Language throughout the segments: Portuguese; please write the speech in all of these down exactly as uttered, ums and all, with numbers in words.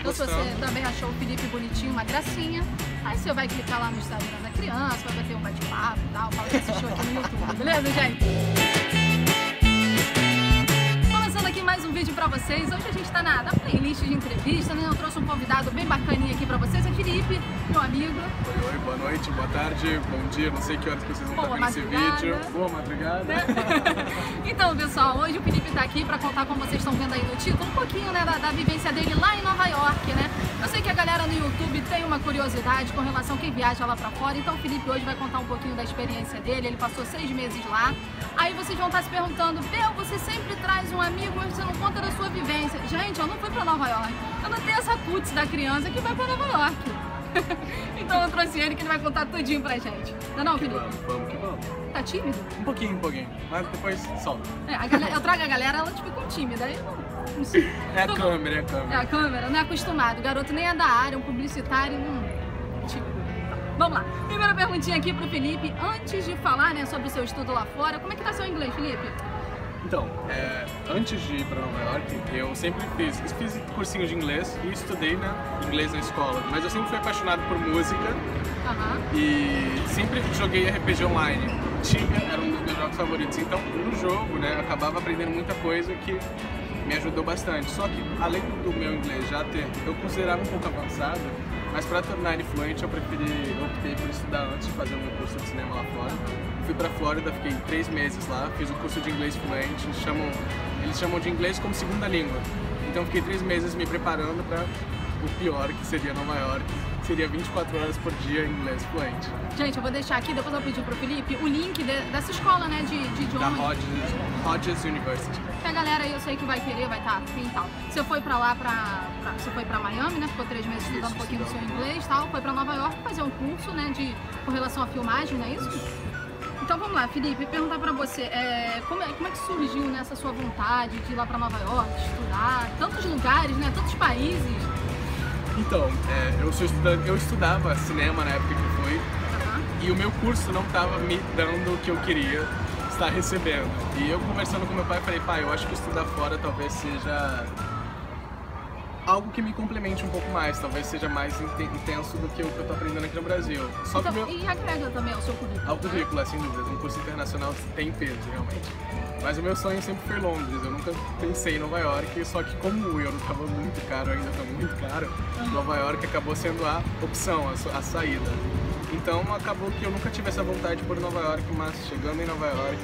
Então se você também achou o Felipe bonitinho, uma gracinha, aí você vai clicar lá no Instagram da criança, vai bater um bate-papo e tal, fala que assistiu aqui no YouTube, beleza, gente? Começando aqui mais um vídeo pra vocês. Hoje a gente tá na, na playlist de entrevista, né? Eu trouxe um convidado bem bacaninha aqui pra vocês, é Felipe, meu amigo. Oi, oi, boa noite, boa tarde, bom dia, não sei que horas que vocês vão estar vendo esse vídeo. Boa madrugada. Então, pessoal, hoje o Felipe tá aqui pra contar, como vocês estão vendo aí no título, um pouquinho, né, da, da vivência dele lá em Nova York, né? Eu sei que a galera no YouTube tem uma curiosidade com relação a quem viaja lá pra fora, então o Felipe hoje vai contar um pouquinho da experiência dele. Ele passou seis meses lá. Aí vocês vão estar se perguntando: Bel, você sempre traz um amigo, mas você não conta da sua vivência. Gente, eu não fui pra Nova York. Eu não tenho essa cutis da criança que vai pra Nova York. Então eu trouxe ele, que ele vai contar tudinho pra gente. Não é não, Felipe? Vamos, vamos que vamos. Tá tímido? Um pouquinho, um pouquinho, mas depois solta. É, a galera, eu trago a galera, ela tipo ficou tímida, aí não, não sei. É a Então, câmera, é a câmera. É a câmera, não é acostumado. O garoto nem é da área, um publicitário, não... Tipo... Vamos lá. Primeira perguntinha aqui pro Felipe. Antes de falar, né, sobre o seu estudo lá fora, como é que tá seu inglês, Felipe? Então, é, antes de ir para Nova York, eu sempre fiz, fiz cursinho de inglês e estudei, né, inglês na escola. Mas eu sempre fui apaixonado por música. Uhum. E sempre joguei R P G online. Tibia era um dos meus jogos favoritos. Então, no jogo, né, eu acabava aprendendo muita coisa que me ajudou bastante. Só que, além do meu inglês já ter, eu considerava um pouco avançado, mas para tornar ele fluente, eu preferi, eu optei por estudar antes de fazer o meu curso de cinema lá fora. Fui pra Flórida, fiquei três meses lá, fiz um curso de inglês fluente, chamam, eles chamam de inglês como segunda língua. Então fiquei três meses me preparando para o pior, que seria Nova York, seria vinte e quatro horas por dia em inglês fluente. Gente, eu vou deixar aqui, depois eu vou pedir pro Felipe o link de, dessa escola, né, de, de idioma. Da Hodges, Hodges University. Que a galera aí eu sei que vai querer, vai estar afim e tal. Você foi pra lá, pra, pra, você foi pra Miami, né, ficou três meses estudando um pouquinho do seu inglês e tal, foi pra Nova York fazer um curso, né, de, com relação à filmagem, não é isso? isso. Então vamos lá, Felipe, perguntar pra você, é, como, é, como é que surgiu nessa sua vontade de ir lá pra Nova York, estudar, tantos lugares, né, tantos países? Então, é, eu, sou estudante, eu estudava cinema na época que fui, uhum. E o meu curso não estava me dando o que eu queria estar recebendo. E eu conversando com meu pai, falei: pai, eu acho que estudar fora talvez seja algo que me complemente um pouco mais, talvez seja mais intenso do que o que eu estou aprendendo aqui no Brasil. Só então, que meu... E agrega também ao seu currículo? Ao currículo, né? Sem dúvida. Um curso internacional tem peso, realmente. Mas o meu sonho sempre foi Londres, eu nunca pensei em Nova York, só que como o euro estava muito caro, ainda está muito caro, uhum. Nova York acabou sendo a opção, a, a saída. Então acabou que eu nunca tive essa vontade por Nova York, mas chegando em Nova York,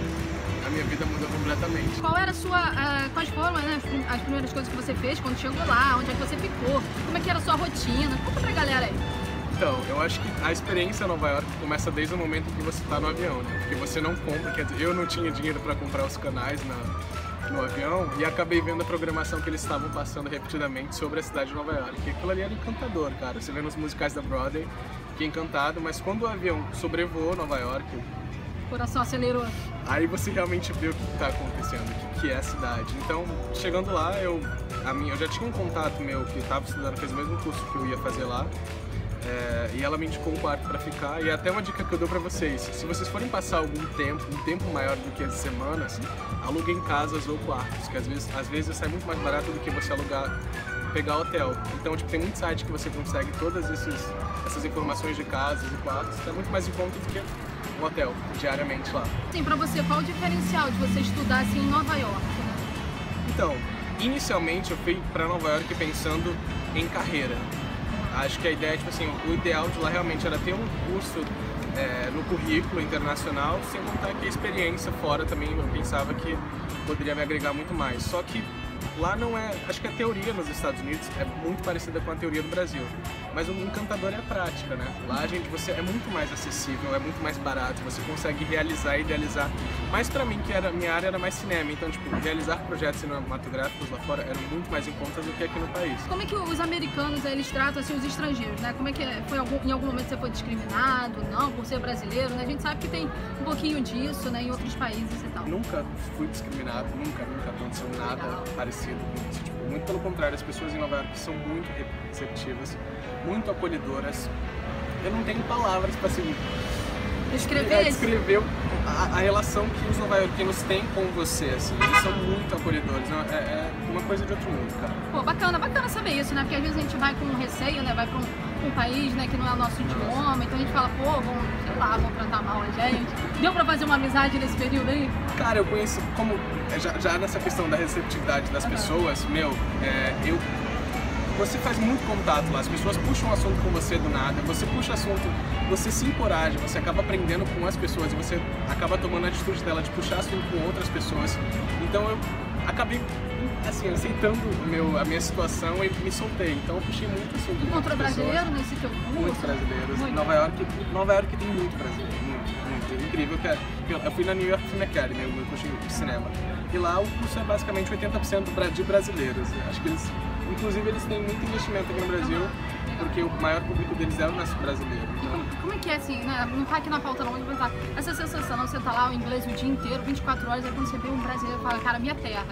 a minha vida mudou completamente. Qual era a sua, uh, quais foram, né, as primeiras coisas que você fez quando chegou lá, onde é que você ficou, como é que era a sua rotina? Conta pra galera aí. Então, eu acho que a experiência em Nova York começa desde o momento que você está no avião, né? Porque você não compra, quer dizer, eu não tinha dinheiro para comprar os canais na, no avião e acabei vendo a programação que eles estavam passando repetidamente sobre a cidade de Nova York. E aquilo ali era encantador, cara. Você vê nos musicais da Broadway, que é encantado, mas quando o avião sobrevoou Nova York, o coração acelerou. Aí você realmente vê o que está acontecendo, o que é a cidade. Então, chegando lá, eu, a minha, eu já tinha um contato meu que estava estudando, fez o mesmo curso que eu ia fazer lá. É, e ela me indicou um quarto para ficar. E até uma dica que eu dou para vocês: se vocês forem passar algum tempo, um tempo maior do que as semanas, aluguem casas ou quartos, que às vezes, às vezes sai muito mais barato do que você alugar, pegar hotel. Então, tipo, tem muito site que você consegue todas esses, essas informações de casas e quartos, é muito mais em conta do que um hotel, diariamente lá. Sim, pra você, qual o diferencial de você estudar assim em Nova York, né? Então, inicialmente eu fui para Nova York pensando em carreira. Acho que a ideia, tipo assim, o ideal de lá realmente era ter um curso é, no currículo internacional, sem contar que a experiência fora também eu pensava que poderia me agregar muito mais. Só que lá não é... Acho que a teoria nos Estados Unidos é muito parecida com a teoria do Brasil, mas o encantador é a prática, né? Lá, gente, você é muito mais acessível, é muito mais barato, você consegue realizar e idealizar. Mas pra mim, que era, minha área era mais cinema, então, tipo, realizar projetos cinematográficos lá fora eram muito mais em conta do que aqui no país. Como é que os americanos, eles tratam, assim, os estrangeiros, né? Como é que é? Foi algum, em algum momento você foi discriminado, não, por ser brasileiro, né? A gente sabe que tem um pouquinho disso, né, em outros países e tal. Nunca fui discriminado, nunca, nunca aconteceu nada parecido com isso. Tipo, muito pelo contrário, as pessoas em Nova York são muito receptivas, muito acolhedoras. Eu não tenho palavras para assim, descrever, descrever a, a relação que os nova-iorquinos têm com você, assim, eles são muito acolhedores, é, é uma coisa de outro mundo, cara. Pô, bacana, bacana saber isso, né? Porque às vezes a gente vai com receio, né? Vai pra um, um país, né, que não é o nosso idioma, então a gente fala, pô, vão, sei lá, vão tratar mal a gente. Deu pra fazer uma amizade nesse período aí? Cara, eu conheço, como, já, já nessa questão da receptividade das uhum. pessoas, meu, é, eu... Você faz muito contato lá, as pessoas puxam um assunto com você do nada, você puxa assunto, você se encoraja, você acaba aprendendo com as pessoas e você acaba tomando a atitude dela de puxar assunto com outras pessoas. Então eu acabei, assim, aceitando o meu, a minha situação e me soltei. Então eu puxei muito assunto. Encontrou brasileiro nesse teu curso? Muitos brasileiros. Muito. Nova York, Nova York tem muito brasileiro, muito, muito. É incrível que eu fui na New York Film Academy, o meu curso de cinema. E lá o curso é basicamente oitenta por cento de brasileiros. Acho que eles... Inclusive eles têm muito investimento aqui no Brasil, porque o maior público deles é o nosso brasileiro. Então... Como, como é que é assim, né? Não tá aqui na pauta não, mas pensar, essa sensação, você tá lá o inglês o dia inteiro, vinte e quatro horas, aí quando você vê um brasileiro e fala, cara, minha terra.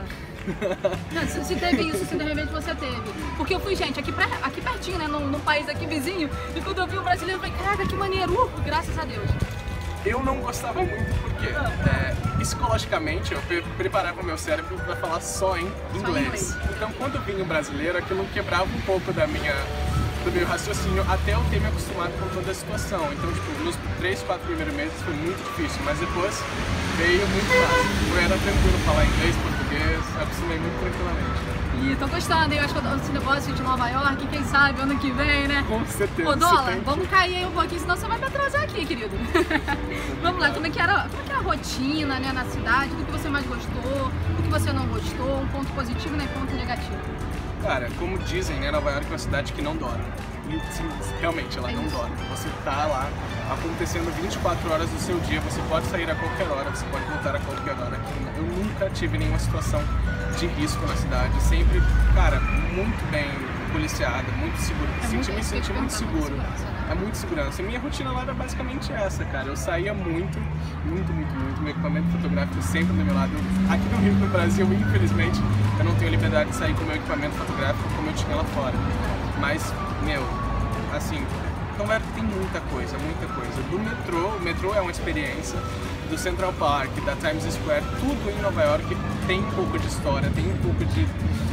Não, se, se teve isso, se de repente você teve. Porque eu fui, gente, aqui, pra, aqui pertinho, né, num, num país aqui vizinho, e quando eu vi um brasileiro, eu falei, caraca, que maneiro, uh, graças a Deus. Eu não gostava muito porque, é, psicologicamente, eu pre preparava o meu cérebro para falar só em inglês. Só em inglês. Então, quando vinha um brasileiro, aquilo quebrava um pouco da minha, do meu raciocínio, até eu ter me acostumado com toda a situação. Então, tipo, nos três, quatro primeiros meses foi muito difícil, mas depois veio muito fácil. Eu era tranquilo falar inglês, português, acostumei muito tranquilamente. E tô gostando, eu acho que esse negócio de Nova York, quem sabe, ano que vem, né? Com certeza. Ô, Dólar, vamos cair aí um pouquinho, senão você vai me atrasar aqui, querido. Vamos lá, como é, que era, como é que era a rotina, né, na cidade, do que você mais gostou, do que você não gostou, um ponto positivo, né, ponto negativo? Cara, como dizem, né, Nova York é uma cidade que não dorme. E, sim, realmente, ela é não isso. dorme. Você tá lá acontecendo vinte e quatro horas do seu dia, você pode sair a qualquer hora, você pode voltar a qualquer hora. Eu nunca tive nenhuma situação de risco na cidade, sempre, cara, muito bem policiada, muito seguro. É senti, muito, me senti muito seguro. É muito segurança. E minha rotina lá era basicamente essa, cara. Eu saía muito, muito, muito, muito. Meu equipamento fotográfico sempre do meu lado. Aqui no Rio, no Brasil, infelizmente, eu não tenho liberdade de sair com o meu equipamento fotográfico como eu tinha lá fora. Mas, meu, assim, Nova York tem muita coisa, muita coisa. Do metrô, o metrô é uma experiência. Do Central Park, da Times Square, tudo em Nova York tem um pouco de história, tem um pouco de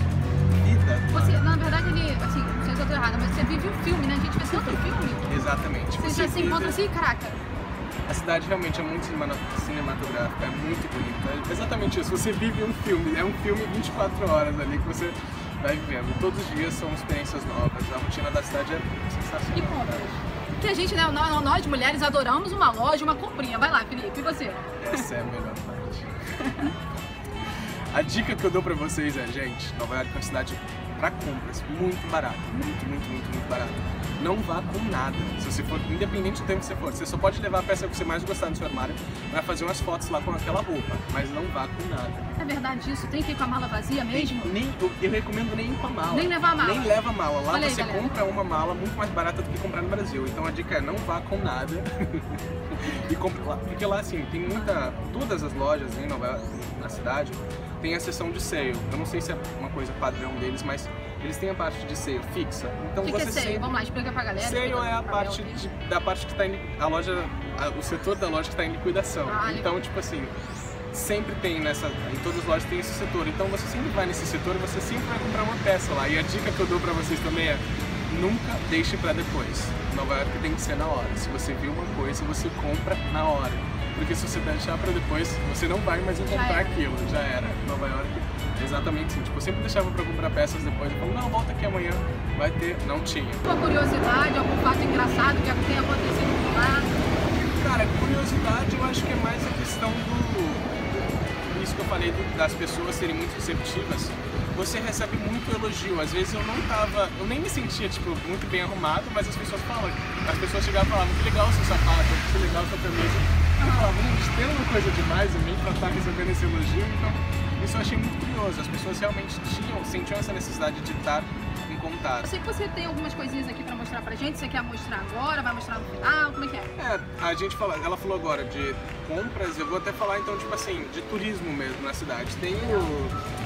vida. Você, na verdade, ele, assim, não sei se eu tô errada, mas você vive um filme, né? A gente vê tanto filme. Exatamente. Você, você já se encontra assim, caraca. A cidade realmente é muito cinematográfica, é muito bonita. É exatamente isso, você vive um filme, é um filme vinte e quatro horas ali que você vai vivendo. Todos os dias são experiências novas, a rotina da cidade é sensacional. E compras? Que a gente, né, nós, nós mulheres adoramos uma loja, uma comprinha. Vai lá, Felipe, e você? Essa é a melhor parte. A dica que eu dou pra vocês é, gente, Nova York é uma cidade pra compras, muito barata, muito, muito, muito, muito barata. Não vá com nada, se você for, independente do tempo que você for, você só pode levar a peça que você mais gostar no seu armário pra fazer umas fotos lá com aquela roupa, mas não vá com nada. É verdade isso? Tem que ir com a mala vazia mesmo? Nem, nem, eu, eu recomendo nem ir com a mala. Nem levar a mala? Nem leva a mala. Lá Olha você aí, compra uma mala muito mais barata do que comprar no Brasil. Então a dica é não vá com nada e compre lá. Porque lá, assim, tem muita... Todas as lojas em Nova York, na cidade, tem a seção de sale. Eu não sei se é uma coisa padrão deles, mas eles têm a parte de sale fixa. Então que você que é sale? sempre... Vamos lá, explica pra galera. Sale é a parte de, da parte que está em... A loja... A, o setor da loja que está em liquidação. Ah, então, legal. Tipo assim... Sempre tem nessa, em todas as lojas tem esse setor, então você sempre vai nesse setor e você sempre vai comprar uma peça lá. E a dica que eu dou pra vocês também é, nunca deixe pra depois. Nova York tem que ser na hora. Se você viu uma coisa, você compra na hora. Porque se você deixar pra depois, você não vai mais encontrar aquilo. Já era. Nova York, exatamente assim. Tipo, eu sempre deixava pra comprar peças depois. Eu falo, não, volta aqui amanhã, vai ter. Não tinha. Uma curiosidade, algum fato engraçado que tenha acontecido por lá? Cara, curiosidade eu acho que é mais a questão do... Isso que eu falei das pessoas serem muito receptivas, você recebe muito elogio. Às vezes eu não tava, eu nem me sentia tipo muito bem arrumado, mas as pessoas falam, as pessoas chegavam e falavam, que legal o seu sapato, que legal a sua camisa. Eu falava, gente, tem uma coisa demais em mim pra estar recebendo esse elogio, então isso eu achei muito curioso. As pessoas realmente tinham, sentiam essa necessidade de estar em contato. Eu sei que você tem algumas coisinhas aqui pra mostrar pra gente, você quer mostrar agora, vai mostrar no final, como é que é? É, a gente fala, ela falou agora de compras, eu vou até falar então, tipo assim, de turismo mesmo na cidade. Tem o...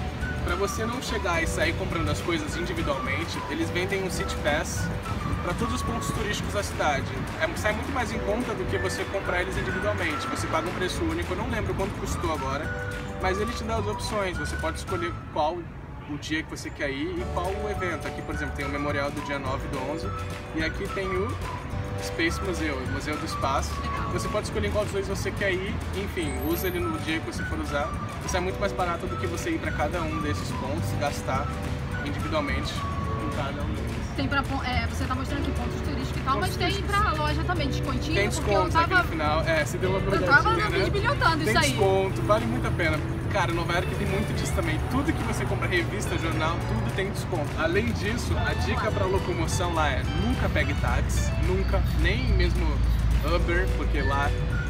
pra você não chegar e sair comprando as coisas individualmente, eles vendem um City Pass para todos os pontos turísticos da cidade. É, sai muito mais em conta do que você comprar eles individualmente. Você paga um preço único, eu não lembro quanto custou agora, mas ele te dá as opções. Você pode escolher qual o dia que você quer ir e qual o evento. Aqui, por exemplo, tem o Memorial do dia nove do onze e aqui tem o Space Museu, o Museu do Espaço. Você pode escolher em qual dos dois você quer ir, enfim, usa ele no dia que você for usar. Isso é muito mais barato do que você ir para cada um desses pontos e gastar individualmente em cada um deles. Tem pra, é, você tá mostrando aqui pontos turísticos e tal, pontos mas tem pra loja também, descontinho. Tem desconto aqui no final, é, você deu uma eu tava né? desbilhotando isso aí. Tem desconto, vale muito a pena. Cara, Nova York tem muito disso também. Tudo que você compra, revista, jornal, tudo tem desconto. Além disso, a dica pra locomoção lá é nunca pegue táxi, nunca, nem mesmo Uber, porque lá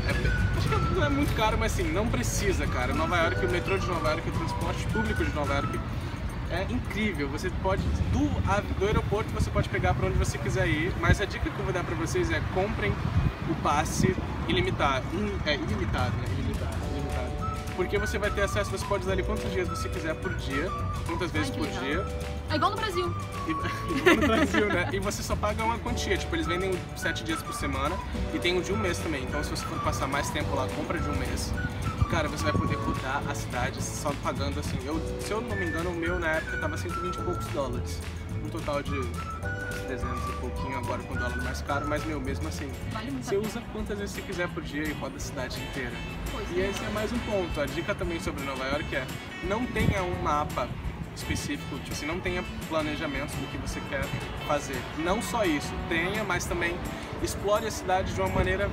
é, acho que não é muito caro, mas assim, não precisa, cara. Nova York, o metrô de Nova York, o transporte público de Nova York é incrível. Você pode, do, do aeroporto você pode pegar para onde você quiser ir, mas a dica que eu vou dar para vocês é comprem o passe ilimitado, é ilimitado, né? Ilimitado, ilimitado. Porque você vai ter acesso, você pode usar ali quantos dias você quiser por dia, quantas vezes Ai, por legal. dia. É igual no Brasil. Igual no Brasil, né? E você só paga uma quantia, tipo, eles vendem sete dias por semana e tem o de um mês também. Então se você for passar mais tempo lá, compra de um mês. Cara, você vai poder rodar a cidade só pagando assim. Eu, se eu não me engano, o meu na época tava cento e vinte e poucos dólares. Um total de trezentos e pouquinho agora com o dólar mais caro, mas meu, mesmo assim. Vale muito você usa quantas vezes você quiser por dia e roda a cidade inteira. Pois e é. esse é mais um ponto. A dica também sobre Nova York é não tenha um mapa específico, tipo assim, não tenha planejamento do que você quer fazer. Não só isso, tenha, mas também explore a cidade de uma maneira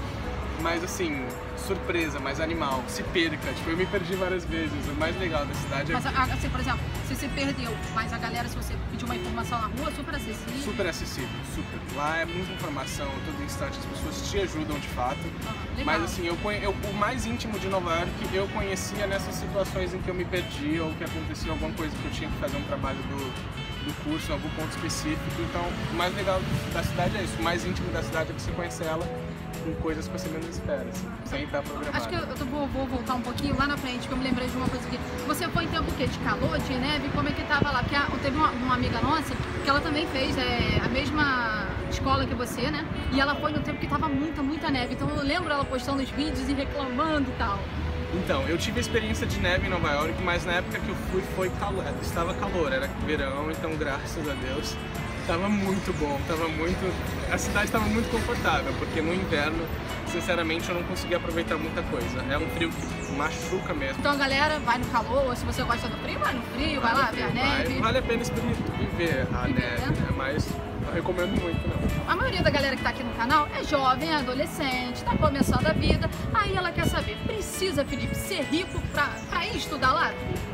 mais assim, surpresa, mais animal, se perca. Tipo, eu me perdi várias vezes. O mais legal da cidade é... Mas assim, por exemplo, se você perdeu, mas a galera, se você pedir uma informação na rua, super acessível. Super acessível, super. Lá é muita informação, todo instante as pessoas te ajudam de fato. Uhum, mas assim, eu, eu, o mais íntimo de Nova York eu conhecia nessas situações em que eu me perdi ou que acontecia alguma coisa que eu tinha que fazer um trabalho do, do curso, em algum ponto específico. Então, o mais legal da cidade é isso. O mais íntimo da cidade é você conhecer ela com coisas que você menos espera, assim, sem estar programado. Acho que eu, eu vou, vou voltar um pouquinho lá na frente, que eu me lembrei de uma coisa aqui. Você foi em tempo o quê? De calor, de neve? Como é que tava lá? Porque a, teve uma, uma amiga nossa que ela também fez é, a mesma escola que você, né? E ela foi no tempo que tava muita, muita neve. Então eu lembro ela postando os vídeos e reclamando e tal. Então, eu tive a experiência de neve em Nova York, mas na época que eu fui foi calor, estava calor, era verão, então graças a Deus tava muito bom, tava muito, a cidade estava muito confortável, porque no inverno, sinceramente, eu não conseguia aproveitar muita coisa. É um frio que machuca mesmo. Então, galera, vai no calor, ou se você gosta do frio, vai no frio, vai, vai lá ver a neve. Vai, vale a pena viver a Viver, neve, né? né? Mas não recomendo muito, não. A maioria da galera que tá aqui no canal é jovem, é adolescente, tá começando a vida. Aí ela quer saber, precisa, Felipe, ser rico pra, pra ir estudar lá?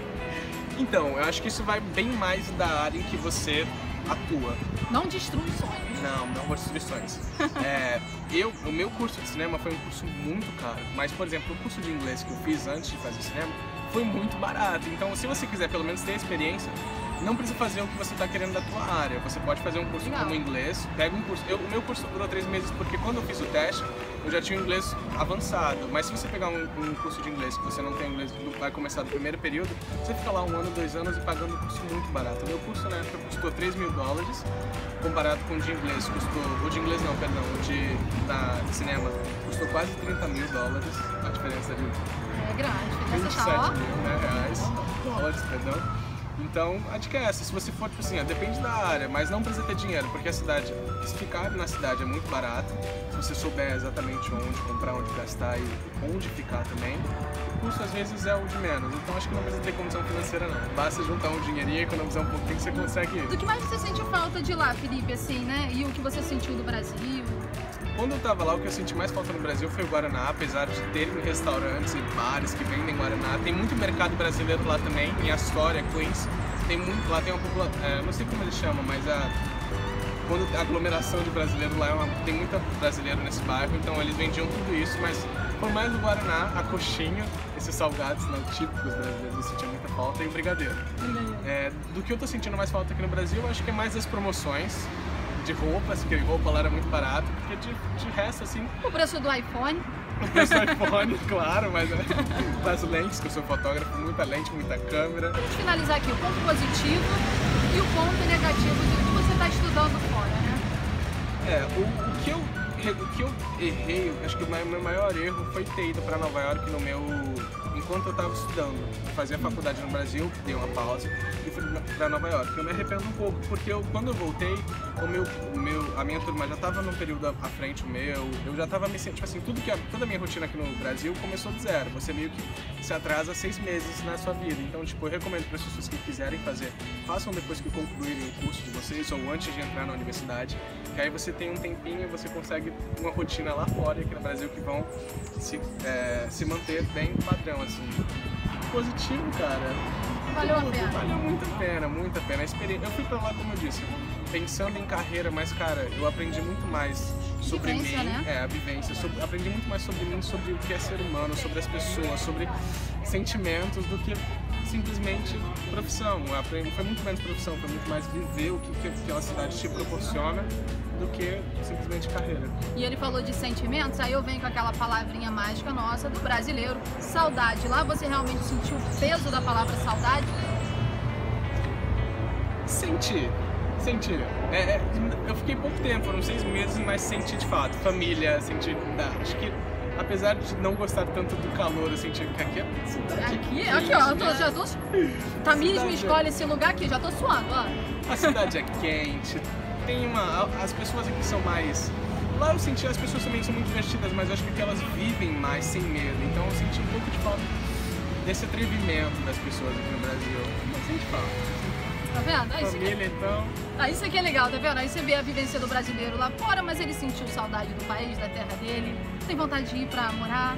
Então, eu acho que isso vai bem mais da área em que você atua. Não destrui sonhos. Não, não vou restrições. é, eu, o meu curso de cinema foi um curso muito caro, mas, por exemplo, o curso de inglês que eu fiz antes de fazer cinema foi muito barato. Então, se você quiser pelo menos ter experiência, não precisa fazer o que você está querendo da tua área. Você pode fazer um curso Legal. como inglês, pega um curso. Eu, o meu curso durou três meses porque quando eu fiz o teste, eu já tinha o inglês avançado. Mas se você pegar um, um curso de inglês que você não tem inglês, vai começar do primeiro período, você fica lá um ano, dois anos e pagando um curso muito barato. O meu curso na época custou três mil dólares, comparado com o de inglês custou, o de inglês não, perdão, o de, da, de cinema custou quase trinta mil dólares, a diferença de É grande, vinte tem e essa tá, ó. sete mil né, reais, dólares, perdão. Então, a dica é essa, se você for, tipo assim, ó, depende da área, mas não precisa ter dinheiro, porque a cidade, se ficar na cidade é muito barato, se você souber exatamente onde comprar, onde gastar e onde ficar também, o custo às vezes é o de menos, então acho que não precisa ter condição financeira não, basta juntar um dinheirinho, economizar um pouquinho que você consegue ir. Do que mais você sente falta de lá, Felipe, assim, né? E o que você sentiu do Brasil? Quando eu tava lá, o que eu senti mais falta no Brasil foi o Guaraná, apesar de terem restaurantes e bares que vendem Guaraná. Tem muito mercado brasileiro lá também, em Astoria, Queens. Tem muito, lá tem uma população, é, não sei como eles chamam, mas a, quando a aglomeração de brasileiro lá, é uma, tem muito brasileiro nesse bairro, então eles vendiam tudo isso, mas por mais o Guaraná, a coxinha, esses salgados não, típicos brasileiros, eu sentia muita falta, e o brigadeiro. É, do que eu tô sentindo mais falta aqui no Brasil, eu acho que é mais as promoções de roupas, que roupa lá era muito barato, porque de, de resto, assim... O preço do iPhone? no preço do iPhone, claro, mas das lentes, que eu sou fotógrafo, muita lente, muita câmera. Vamos finalizar aqui o ponto positivo e o ponto negativo do que você está estudando fora, né? É, o, o, que eu, o que eu errei, acho que o meu maior erro foi ter ido para Nova York no meu... enquanto eu estava estudando. Eu fazia faculdade no Brasil, dei uma pausa e fui para Nova York. Eu me arrependo um pouco, porque eu, quando eu voltei, o meu, o meu, a minha turma já estava num período à frente, o meu, eu já estava me sentindo, tipo assim, tudo que a, toda a minha rotina aqui no Brasil começou do zero. Você meio que se atrasa seis meses na sua vida. Então, tipo, eu recomendo para as pessoas que quiserem fazer, façam depois que concluírem o curso de vocês ou antes de entrar na universidade, que aí você tem um tempinho e você consegue uma rotina lá fora e aqui no Brasil que vão se, é, se manter bem padrão, assim. Positivo, cara. Valeu a pena. Valeu muito a pena, muito a pena. A experiência, eu fui pra lá, como eu disse, pensando em carreira, mas, cara, eu aprendi muito mais sobre vivência, mim. Né? É, a vivência. Sobre, aprendi muito mais sobre mim, sobre o que é ser humano, sobre as pessoas, sobre sentimentos do que simplesmente profissão. Eu aprendi, foi muito menos profissão, foi muito mais viver o que, que aquela cidade te proporciona do que simplesmente carreira. E ele falou de sentimentos, aí eu venho com aquela palavrinha mágica nossa do brasileiro, saudade. Lá você realmente sentiu o peso da palavra saudade? Senti, senti. É, é, eu fiquei pouco tempo, foram seis meses, mas senti de fato. Família, senti. Acho que apesar de não gostar tanto do calor, eu senti que aqui é cidade. Aqui, aqui ó, eu tô, já tô. Tamires me escolhe esse lugar aqui, já tô suando, ó. A cidade é quente. Tem uma, as pessoas aqui são mais... Lá eu senti, as pessoas também são muito divertidas, mas eu acho que elas vivem mais sem medo. Então eu senti um pouco de falta desse atrevimento das pessoas aqui no Brasil. Eu senti falta. Tá vendo? Aí Família, aqui... então... Ah, isso aqui é legal, tá vendo? Aí você vê a vivência do brasileiro lá fora, mas ele sentiu saudade do país, da terra dele. Tem vontade de ir pra morar?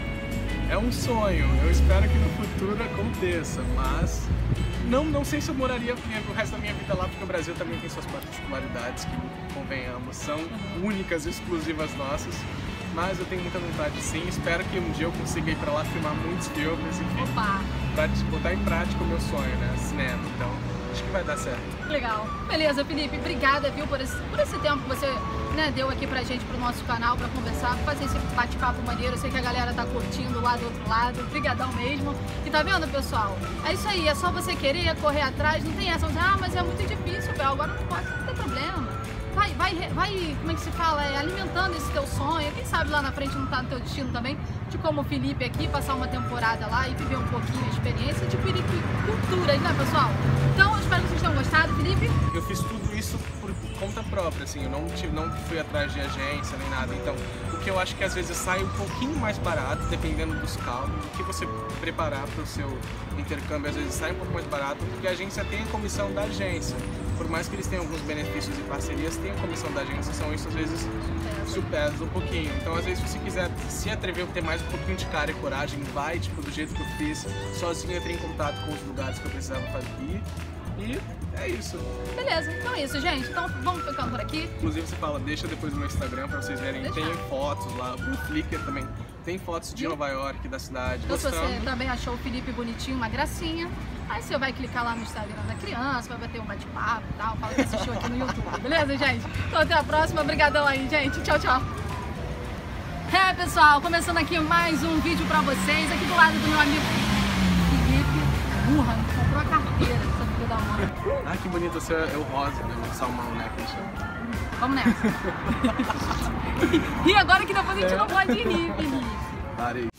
É um sonho. Eu espero que no futuro aconteça, mas... Não, não sei se eu moraria o resto da minha vida lá, porque o Brasil também tem suas particularidades que, convenhamos, são únicas e exclusivas nossas. Mas eu tenho muita vontade sim, espero que um dia eu consiga ir pra lá filmar muitos filmes, enfim. Opa! Pra botar em prática o meu sonho, né? Cinema, então acho que vai dar certo. Legal. Beleza, Felipe, obrigada, viu, por esse, por esse tempo que você, né, deu aqui pra gente, pro nosso canal, pra conversar, fazer esse bate-papo maneiro. Eu sei que a galera tá curtindo lá do outro lado, brigadão mesmo. E tá vendo, pessoal? É isso aí, é só você querer correr atrás, não tem essa, ah, mas é muito difícil, Bel, agora não pode, não tem problema. Vai, vai, vai, como é que se fala, é, alimentando esse teu sonho, quem sabe lá na frente não tá no teu destino também, de como o Felipe aqui, passar uma temporada lá e viver um pouquinho a experiência, adquirir culturas, né, pessoal? Então, eu espero que vocês tenham gostado, Felipe. Eu fiz tudo isso por conta própria, assim, eu não, tive, não fui atrás de agência nem nada, então o que eu acho que às vezes sai um pouquinho mais barato, dependendo dos cálculos, o que você preparar para o seu intercâmbio, às vezes sai um pouco mais barato, porque a agência tem a comissão da agência. Por mais que eles tenham alguns benefícios e parcerias, tem a comissão da agência, são isso às vezes supesa um pouquinho. Então às vezes se você quiser se atrever a ter mais um pouquinho de cara e coragem, vai, tipo, do jeito que eu fiz, sozinho eu entrei em contato com os lugares que eu precisava fazer. E é isso. Beleza, então é isso, gente. Então vamos ficando por aqui. Inclusive você fala, deixa depois no meu Instagram pra vocês verem. Deixa. Tem fotos lá, o Flickr também. Tem fotos de Nova York, da cidade. Então mostrando. Se você também achou o Felipe bonitinho, uma gracinha, aí você vai clicar lá no Instagram da criança, vai bater um bate-papo e tal, fala que assistiu aqui no YouTube, beleza, gente? Então até a próxima, obrigadão aí, gente. Tchau, tchau. É, pessoal, começando aqui mais um vídeo pra vocês, aqui do lado do meu amigo Felipe. Burra, comprou a carteira, essa filha da mãe. Ah, que bonito, você é o rosa, né? O salmão, né? Que chama. Vamos nessa. E agora que depois a gente não pode rir, Felipe. Parei.